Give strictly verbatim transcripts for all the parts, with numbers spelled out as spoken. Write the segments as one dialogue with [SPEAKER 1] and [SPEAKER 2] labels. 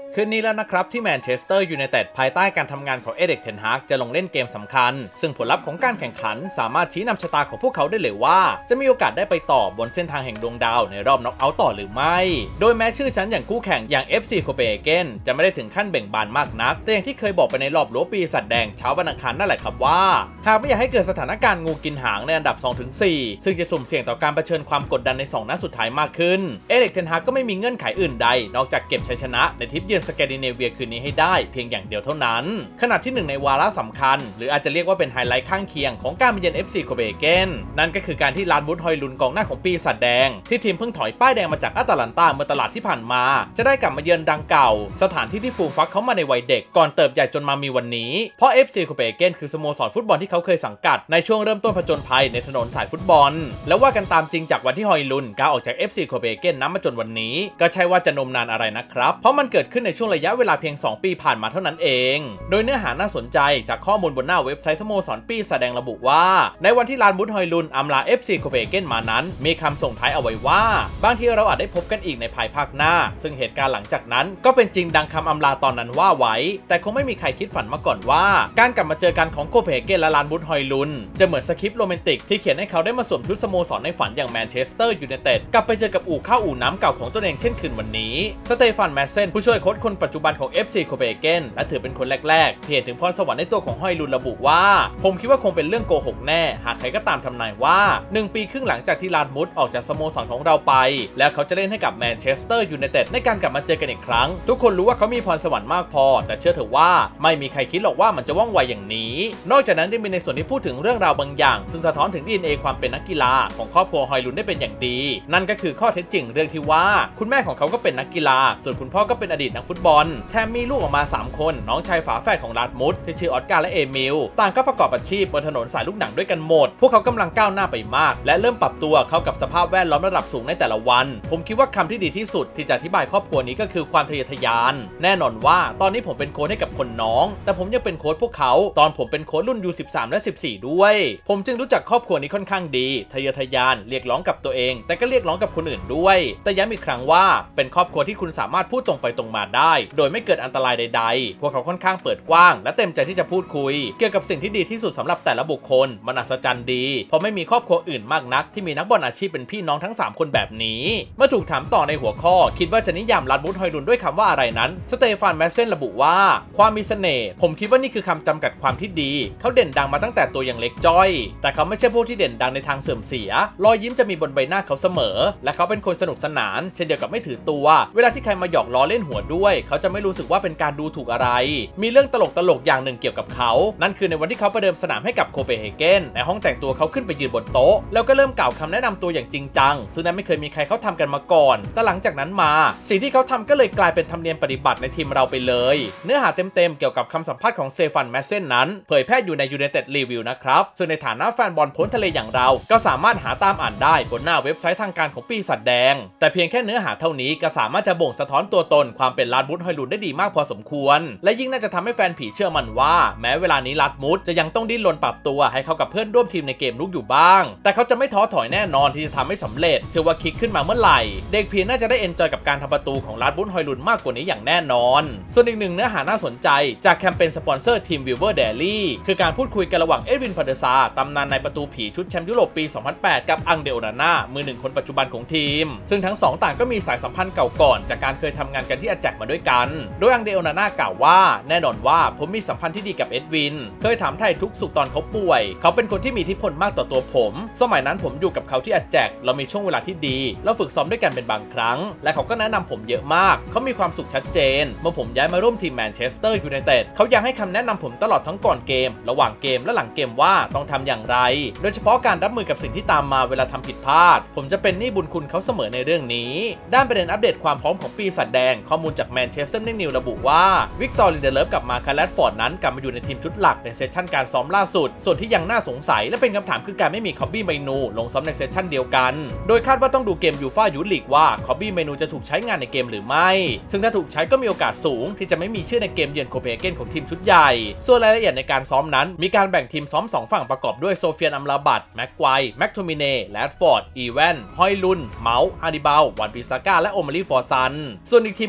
[SPEAKER 1] คืนนี้แล้วนะครับที่แมนเชสเตอร์ยูไนเต็ดภายใต้การทำงานของเอริก เทนฮากจะลงเล่นเกมสำคัญซึ่งผลลัพธ์ของการแข่งขันสามารถชี้นำชะตาของพวกเขาได้เลยว่าจะมีโอกาสได้ไปต่อบนเส้นทางแห่งดวงดาวในรอบน็อกเอาท์ต่อหรือไม่โดยแม้ชื่อฉันอย่างคู่แข่งอย่าง เอฟ ซี โคเปนเฮเกนจะไม่ได้ถึงขั้นเบ่งบานมากนักแต่อย่างที่เคยบอกไปในรอบรั้วปีศาจแดงเช้าวันอังคารนั่นแหละครับว่าหากไม่อยากให้เกิดสถานการณ์งูกินหางในอันดับ สองถึงสี่ ซึ่งจะสุ่มเสี่ยงต่อการเผชิญความกดดันในสองนัดสุดท้ายมากขึ้นเอริก เทนฮากก็ไม่มีเงื่อนไขอื่นใดนอกจากเก็บชัยชนะในทริปเยือนสแกนดิเนเวียคืนนี้ให้ได้เพียงอย่างเดียวเท่านั้นขณะที่หนึ่งในวาระสำคัญหรืออาจจะเรียกว่าเป็นไฮไลท์ข้างเคียงของการมาเยือน เอฟ ซี โคเปนเฮเกนนั่นก็คือการที่ลานบูธฮอยลุนกองหน้าของปีศาจแดงที่ทีมเพิ่งถอยป้ายแดงมาจากอาตาลันตาเมื่อตลาดที่ผ่านมาจะได้กลับมาเยือนดังเก่าสถานที่ที่ฟูมฟักเขามาในวัยเด็กก่อนเติบใหญ่จนมามีวันนี้เพราะ เอฟ ซี โคเปนเฮเกนคือสโมสรฟุตบอลที่เขาเคยสังกัดในช่วงเริ่มต้นผจญภัยในถนนสายฟุตบอลแล้วว่ากันตามจริงจากวันที่ฮอยลุนก้าวออกจาก เอฟ ซี โคเปนเฮเกนนับมาจนวันนี้ก็ใช่ว่าจะนมนานอะไรนะครับเพราะมันเกิดขึ้นในช่วงระยะเวลาเพียงสองปีผ่านมาเท่านั้นเองโดยเนื้อหาน่าสนใจจากข้อมูลบนหน้าเว็บไซต์สโมสรปีแสดงระบุว่าในวันที่ลานบูธฮอยลุนอำลา เอฟ ซี โคเปนเฮเกนมานั้นมีคำส่งท้ายเอาไว้ว่าบางทีเราอาจได้พบกันอีกในภายภาคหน้าซึ่งเหตุการณ์หลังจากนั้นก็เป็นจริงดังคำอำลาตอนนั้นว่าไว้แต่คงไม่มีใครคิดฝันมาก่อนว่าการกลับมาเจอกันของโคเปนเฮเกนและลานบูธฮอยลุนจะเหมือนสคริปต์โรแมนติกที่เขียนให้เขาได้มาสวมชุดสโมสรในฝันอย่างแมนเชสเตอร์ยูไนเต็ดกลับไปเจอกับอู่ข้าวอู่น้ำเก่าของตัวเองเช่นคืนวันนี้สเตฟานแมสเซนผู้ช่วยโค้ชคนปัจจุบันของ เอฟ ซี โคเปนเฮเกนและถือเป็นคนแรกๆที่เห็นถึงพรสวรรค์ในตัวของฮอยลุนระบุว่าผมคิดว่าคงเป็นเรื่องโกหกแน่หากใครก็ตามทำนายว่าหนึ่งปีครึ่งหลังจากที่ลานบูธออกจากสโมสรของเราไปแล้วเขาจะเล่นให้กับแมนเชสเตอร์ยูไนเต็ดในการกลับมาเจอกันอีกครั้งทุกคนรู้ว่าเขามีพรสวรรค์มากพอแต่เชื่อเถอะว่าไม่มีใครคิดหรอกว่ามันจะว่องไวอย่างนี้นอกจากนั้นยังมีในส่วนที่พูดถึงเรื่องราวบางอย่างซึ่งสะท้อนถึง ดี เอ็น เอ ความเป็นนักกีฬาของครอบครัวฮอยลุนได้เป็นอย่างดีนั่นก็คือข้อเท็จจริงเรื่องที่ว่าคุณแม่ของเขาก็เป็นนักกีฬาส่วนคุณพ่อก็เป็นอดีตนักฟุตบอลแถมมีลูกออกมาสามคนน้องชายฝาแฝดของลาดมุดที่ชื่อออสการ์และเอมิลต่างก็ประกอบอาชีพบนถนนสายลูกหนังด้วยกันหมดพวกเขากำลังก้าวหน้าไปมากและเริ่มปรับตัวเข้ากับสภาพแวดล้อมระดับสูงในแต่ละวันผมคิดว่าคำที่ดีที่สุดที่จะอธิบายครอบครัวนี้ก็คือความทะเยอทะยานแน่นอนว่าตอนนี้ผมเป็นโค้ชให้กับคนน้องแต่ผมยังเป็นโค้ชพวกเขาตอนผมเป็นโค้ชรุ่น ยู สิบสาม และ สิบสี่ ด้วยผมจึงรู้จักครอบครัวนี้ค่อนข้างดีทะเยอทะยานเรียกร้องกับตัวเองแต่ก็เรียกร้องกับคนอื่นด้วยแต่ย้ำอีกครั้งว่าเป็นครอบครัวที่คุณสามารถพูดตรงไปตรงมาได้โดยไม่เกิดอันตรายใดๆพวกเขาค่อนข้างเปิดกว้างและเต็มใจที่จะพูดคุยเกี่ยวกับสิ่งที่ดีที่สุดสำหรับแต่ละบุคคลมันอัศจรรย์ดีเพราะไม่มีครอบครัวอื่นมากนักที่มีนักบอลอาชีพเป็นพี่น้องทั้งสามคนแบบนี้เมื่อถูกถามต่อในหัวข้อคิดว่าจะนิยามลานบูธฮอยลุนด้วยคำว่าอะไรนั้นสเตฟานแมสเซนระบุว่าความมีเสน่ห์ผมคิดว่านี่คือคำจำกัดความที่ดีเขาเด่นดังมาตั้งแต่ตัวยังเล็กจ้อยแต่เขาไม่ใช่พวกที่เด่นดังในทางเสื่อมเสียรอยยิ้มจะมีบนใบหน้าเขาเสมอและเขาเป็นคนสนุกสนานเช่นเดียวกับไม่ถือตัวเวลาที่ใครมาหยอกล้อเล่นหัวด้วยเขาจะไม่รู้สึกว่าเป็นการดูถูกอะไรมีเรื่องตลกตลกอย่างหนึ่งเกี่ยวกับเขานั่นคือในวันที่เขาประเดิมสนามให้กับโคเปนเฮเกนในห้องแต่งตัวเขาขึ้นไปยืนบนโต๊ะแล้วก็เริ่มกล่าวคำแนะนำตัวอย่างจริงจังซึ่งนั้นไม่เคยมีใครเขาทำกันมาก่อนแต่หลังจากนั้นมาสิ่งที่เขาทำก็เลยกลายเป็นธรรมเนียมปฏิบัติในทีมเราไปเลยเนื้อหาเต็มๆเกี่ยวกับคำสัมภาษณ์ของเซฟันแมสเซนนั้นเผยแพร่อยู่ใน United Review นะครับซึ่งในฐานะแฟนบอลพ้นทะเลอย่างเราก็สามารถหาตามอ่านได้บนหน้าเว็บไซต์ทางการของปีศาจแดงแต่เพียงแค่เนื้อหาเท่านี้ก็สามารถจะบ่งสะท้อนตัวตนความเป็นลานบูธฮอยลุนได้ดีมากพอสมควรและยิ่งน่าจะทำให้แฟนผีเชื่อมันว่าแม้เวลานี้ลาดมุดจะยังต้องดิ้นรนปรับตัวให้เข้ากับเพื่อนร่วมทีมในเกมลุกอยู่บ้างแต่เขาจะไม่ท้อถอยแน่นอนที่จะทำให้สำเร็จเชื่อว่าคิกขึ้นมาเมื่อไหร่เด็กผีน่าจะได้เอนจอยกับการทำประตูของลาดบูธฮอยลุนมากกว่านี้อย่างแน่นอนส่วนอีกหนึ่งเนื้อหาน่าสนใจจากแคมเปญสปอนเซอร์ทีมวิลเวอร์เดลี่คือการพูดคุยกันระหว่างเอ็ดวินฟาเดซาตำนานในประตูผีชุดแชมป์ยุโรปปีสองพันแปดกับอังเดโอนาน่ามือหนึ่งคนปัจจุบันของทีมซึ่งทั้งสองต่างก็มีสายสัมพันธ์เก่าก่อนจากการเคยทำงานกันที่อาแจ็คมาด้วยกันโดยอังเดโอนาน่ากล่าวว่าแน่นอนว่าผมมีสัมพันธ์ที่ดีกับเอ็ดวินเคยถามไถ่ทุกสุขตอนเขาป่วยเขาเป็นคนที่มีอิทธิพลมากต่อตัวผมสมัยนั้นผมอยู่กับเขาที่อาแจ็คเรามีช่วงเวลาที่ดีเราฝึกซ้อมด้วยกันเป็นบางครั้งและเขาก็แนะนำผมเยอะมากเขามีความสุขชัดเจนเมื่อผมย้ายมาร่วมทีมแมนเชสเตอร์ยูไนเต็ดเขายังให้คำแนะนำผมตลอดทั้งก่อนเกมระหว่างเกมและหลังเกมว่าต้องทำอย่างไรโดยเฉพาะการรับมือกับสิ่งที่ตามมาเวลาทำผิดพลาดผมจะเป็นหนี้บุญคุณเขาเสมอในเรื่องนี้ด้านประเด็นอัปเดตความพร้อมของปีศาจแดงข้อมูลจากแมนเชสเตอร์นิวระบุว่าวิกตอร์ ลินเดเลฟกับมาร์คัส แรดฟอร์ดนั้นกลับมาอยู่ในทีมชุดหลักในเซสชั่นการซ้อมล่าสุดส่วนที่ยังน่าสงสัยและเป็นคำถามคือการไม่มีคอบบี้เมนูลงซ้อมในเซสชั่นเดียวกันโดยคาดว่าต้องดูเกมยูฟ่ายูลีกว่าคอบบี้เมนูจะถูกใช้งานในเกมหรือไม่ซึ่งถ้าถูกใช้ก็มีโอกาสสูงที่จะไม่มีชื่อในเกมเยือนโคเปนเฮเกนของทีมชุดใหญ่ส่วนรายละเอียดในการซ้อมนั้นมีการแบ่งทีมซ้อมสองฝั่งประกอบด้วยโซเฟียนอัมราบัตแม็กไกวร์แม็กโทมิเน่แรดฟอร์ดอีแวนฮอยลุนเมาส์ฮานิบาลวันปิซาก้าและโอมารีฟอร์ซันส่วนอีกทีมคุมซ้อมโด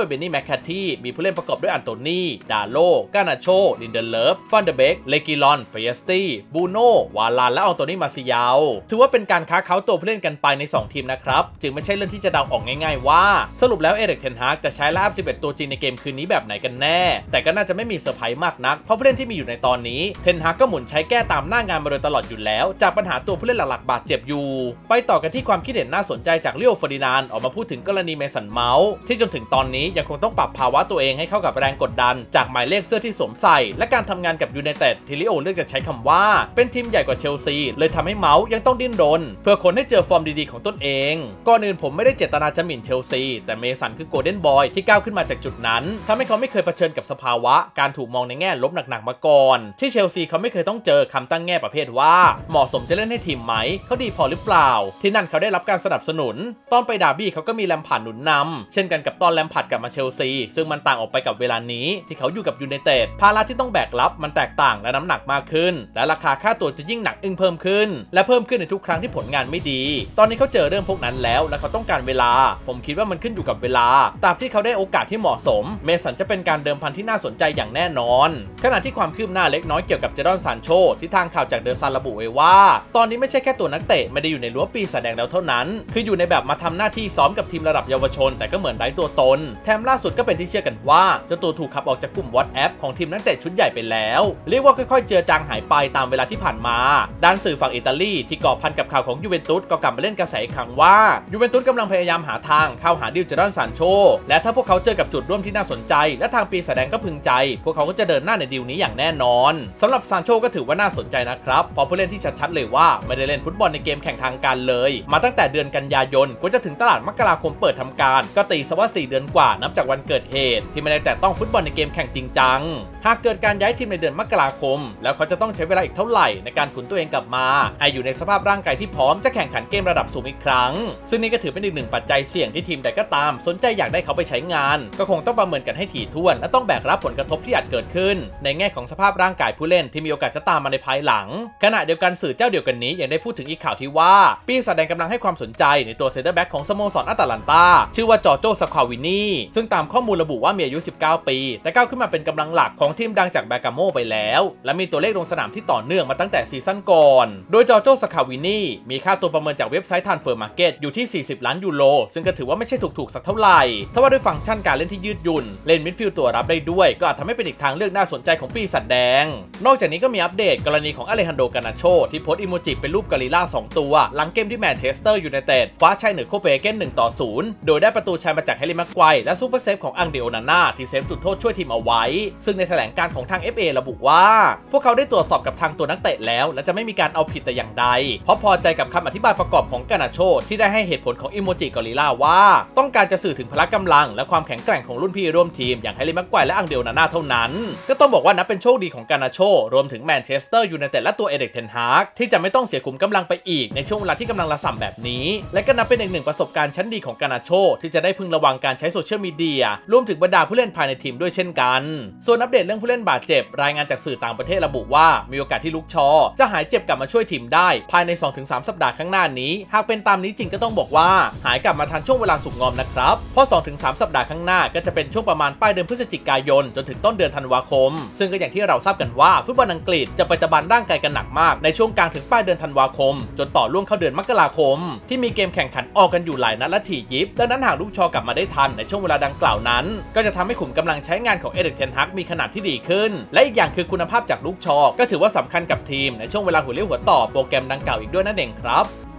[SPEAKER 1] โดยเบนนี่แมคคาที่มีผู้เล่นประกอบด้วยอันโตนีดาโลกานาโชลินเดเลฟฟันเดเบกเลกิลอนเปียสตี้บูโนวาลานและอันโตนีมาซิยาวถือว่าเป็นการค้าเขาตัวผู้เล่นกันไปในสองทีมนะครับจึงไม่ใช่เรื่องที่จะเดาออกง่ายๆว่าสรุปแล้วเอริกเทนฮากจะใช้ลาบสิบเอ็ดตัวจริงในเกมคืนนี้แบบไหนกันแน่แต่ก็น่าจะไม่มีเซอร์ไพรส์มากนักเพราะผู้เล่นที่มีอยู่ในตอนนี้เทนฮากก็หมุนใช้แก้ตามหน้างานมาโดยตลอดอยู่แล้วจากปัญหาตัวผู้เล่นหลักๆบาดเจ็บอยู่ไปต่อกันที่ความคิดเห็นน่าสนใจจากลิโอเฟอร์ดินานด์ออกมาพูดถึงกรณีเมสันเมาส์ที่จนถึงตอนนี้ยังคงต้องปรับภาวะตัวเองให้เข้ากับแรงกดดันจากหมายเลขเสื้อที่สวมใส่และการทำงานกับยูไนเต็ดที่ลิโอเลือกจะใช้คำว่าเป็นทีมใหญ่กว่าเชลซีเลยทำให้เมาส์ยังต้องดิ้นรนเพื่อคนให้เจอฟอร์มดีๆของตนเองก่อนอื่นผมไม่ได้เจตนาจะหมิ่นเชลซีแต่เมสันคือโกลเด้นบอยที่ก้าวขึ้นมาจากจุดนั้นทำให้เขาไม่เคยเผชิญกับสภาวะการถูกมองในแง่ลบหนักๆมาก่อนที่เชลซีเขาไม่เคยต้องเจอคำตั้งแง่ประเภทว่าเหมาะสมจะเล่นให้ทีมไหมเขาดีพอหรือเปล่าที่นั่นเขาได้รับการสนับสนุนตอนไปดาร์บี้เขาก็มีแลมพาร์ดหนุนนำเช่นกันกับตอนแลมพาร์ดกลับมาเชลซีซึ่งมันต่างออกไปกับเวลานี้ที่เขาอยู่กับยูไนเต็ดภาระที่ต้องแบกรับมันแตกต่างและน้ำหนักมากขึ้นและราคาค่าตัวจะยิ่งหนักอึ้งเพิ่มขึ้นและเพิ่มขึ้นในทุกครั้งที่ผลงานไม่ดีตอนนี้เขาเจอเรื่องพวกนั้นแล้วและเขาต้องการเวลาผมคิดว่ามันขึ้นอยู่กับเวลาตราบที่เขาได้โอกาสที่เหมาะสมเมสันจะเป็นการเดิมพันที่น่าสนใจอย่างแน่นอนขณะที่ความคืบหน้าเล็กน้อยเกี่ยวกับเจดอนซานโชที่ทางข่าวจากเดอะซันระบุไว้ว่าตอนนี้ไม่ใช่แค่ตัวนักเตะไม่ได้อยู่ในรั้วปีศาจแดงแล้วเท่านั้นคืออยู่ในแบบมาทำหน้าที่ซ้อมกับทีมระดับเยาวชนแต่ก็เหมือนไร้ตัวตนแถมล่าสุดก็เป็นที่เชื่อกันว่าเจ้าตัวถูกขับออกจากกลุ่ม WhatsApp ของทีมนักเตะชุดใหญ่ไปแล้วเรียกว่าค่อยๆเจือจางหายไปตามเวลาที่ผ่านมาด้านสื่อฝั่งอิตาลีที่ก่อพันกับข่าวของยูเวนตุสก็กลับมาเล่นกระแสอีกครั้งว่ายูเวนตุสกำลังพยายามหาทางเข้าหาดิลเจดอนซานโชและถ้าพวกเขาเจอกับจุดร่วมที่น่าสนใจและทางปีศาจแดงก็พึงใจพวกเขาก็จะเดินหน้าในดีลนี้อย่างแน่นอนสำหรับซานโชก็ถือว่าน่าสนใจนะครับเพราะผู้เล่นที่ชัดๆเลยว่าไม่ได้เล่นฟุตบอลในเกมแข่งทางการเลยมาตั้งแต่เดือนกันยายนกว่าจะถึงตลาดมกราคมเปิดทำการก็ตีซะว่าสี่เดือนกว่านับจากวันเกิดเหตุที่ไม่ได้แต่ต้องฟุตบอลในเกมแข่งจริงจังหากเกิดการย้ายทีมในเดือนมกราคมแล้วเขาจะต้องใช้เวลาอีกเท่าไหร่ในการขุนตัวเองกลับมาให้อยู่ในสภาพร่างกายที่พร้อมจะแข่งขันเกมระดับสูงอีกครั้งซึ่งนี่ก็ถือเป็นอีกหนึ่งปัจจัยเสี่ยงที่ทีมใดก็ตามสนใจอยากได้เขาไปใช้งานก็คงต้องประเมินกันให้ถี่ถ้วนและต้องแบกรับผลกระทบที่อาจเกิดขึ้นในแง่ของสภาพร่างกายผู้เล่นที่มีโอกาสจะตามมาในภายหลังขณะเดียวกันสื่อเจ้าเดียวกันนี้ยังได้พูดถึงอีกข่าวที่ว่าปีศาจแดงกำลังให้ความสนใจในตัวเซนเตอร์แบ็กของสโมสรอาตาลันตาชื่อว่าจอร์โจสควาวินีซึ่งตามข้อมูลระบุว่ามีอายุสิบเก้าปีแต่ก้าวขึ้นมาเป็นกำลังหลักของทีมดังจากแบกาโมไปแล้วและมีตัวเลขลงสนามที่ต่อเนื่องมาตั้งแต่ซีซั่นก่อนโดยจอร์โจสควาวินีมีค่าตัวประเมินจากเว็บไซต์ Transfer Market อยู่ที่สี่สิบล้านยูโรซึ่งก็ถือว่าไม่ใช่ถูกๆสักเท่าไหร่ถ้าว่าด้วยฟังก์ชันการเล่นที่ยืดหยุ่นเล่นมิดฟิลด์ตัวรับได้ด้วยก็อาจทำให้เป็นอีกทางเลือกน่าสนใจของปีศาจแดงนอกจากนี้ก็มีอัปเดตกรณีของอเลฮันโด กานาโชที่โพสต์อีโมจิเป็นรูปกอริลลาสองตัวหลังเกมที่แมนเชสเตอร์ยูไนเต็ดคว้าชัยเหนือโคเปนเฮเกนหนึ่งต่อศูนย์โดยได้ประตูชัยมาจากแฮร์รี่แม็กไกวร์และซูเปอร์เซฟของอังเดโอนาน่าที่เซฟจุดโทษช่วยทีมเอาไว้ซึ่งในแถลงการของทาง เอฟ เอ ระบุว่าพวกเขาได้ตรวจสอบกับทางตัวนักเตะแล้วและจะไม่มีการเอาผิดแต่อย่างใดเพราะพอใจกับคำอธิบายประกอบของกานาโชที่ได้ให้เหตุผลของอีโมจิกอริลลาว่าต้องการจะสื่อถึงพละกำลังและความแข็งแกร่งของรุ่นพี่ร่วมทีมอย่างแฮร์รี่แม็กไกวร์และอังเดโอนาน่าเท่านั้นก็ต้องบอกว่านับเป็นโชคดีของกานาโชรวมถึงแมนเชสเตอร์ยูไนเต็ดและตัวเอริกเทนฮากที่จะไม่ต้องเสียขุมกำลังไปอีกในช่วงเวลาที่กำลังระส่ำแบบนี้และก็นับเป็นอีกหนึ่งประสบการณ์ชั้นดีของกานาโชที่จะได้พึงระวังการใช้โซเชียลมีเดียรวมถึงบรรดาผู้เล่นภายในทีมด้วยเช่นกันส่วนอัปเดตเรื่องผู้เล่นบาดเจ็บรายงานจากสื่อต่างประเทศระบุว่ามีโอกาสที่ลุกชอจะหายเจ็บกลับมาช่วยทีมได้ภายใน สองถึงสาม สัปดาห์ข้างหน้านี้หากเป็นตามนี้จริงก็ต้องบอกว่าหายกลับมาทันช่วงเวลาสุกงอมนะครับเพราะ สองถึงสาม สัปดาห์ข้างหน้าก็จะเป็นช่วงประมาณปลายเดือนพฤศจิกายนจนถึงต้นเดือนธันวาคมซึ่งก็อย่างที่เราทราบกันว่าฟุตบอลอังกฤษจะไปตะบันร่างกายกันหนักมากในช่วงกลางถึงปลายเดือนธันวาคมจนต่อล่วงเข้าเดือนมกราคมที่มีเกมแข่งขันออกกันอยู่หลายนัดและถี่ยิบดังนั้นหากลูกชอกลับมาได้ทันในช่วงเวลาดังกล่าวนั้นก็จะทำให้ขุมกำลังใช้งานของเอริกเทนฮากมีขนาดที่ดีขึ้นและอีกอย่างคือคุณภาพจากลูกชอก็ถือว่าสำคัญกับทีมในช่วงเวลาหัวเลี้ยวหัวต่อโปรแกรมดังกล่าวอีกด้วยนั่นเองครับ